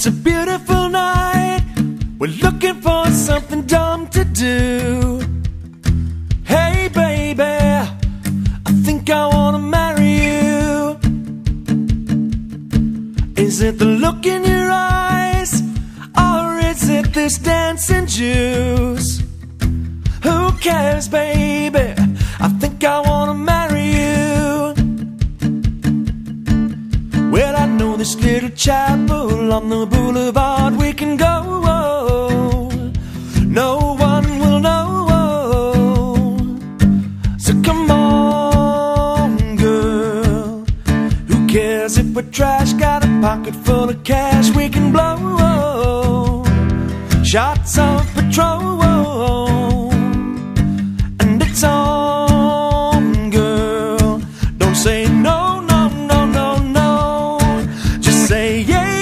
It's a beautiful night. We're looking for something dumb to do. Hey baby, I think I wanna marry you. Is it the look in your eyes, or is it this dancing juice? Who cares, baby? I think I wanna marry you. Well, I know this little chapel on the boulevard we can go. No one will know. So come on, girl. Who cares if we're trash? Got a pocket full of cash we can blow. Shots of Patrol. And it's on, girl. Don't say no, no, no, no, no. Just say yeah.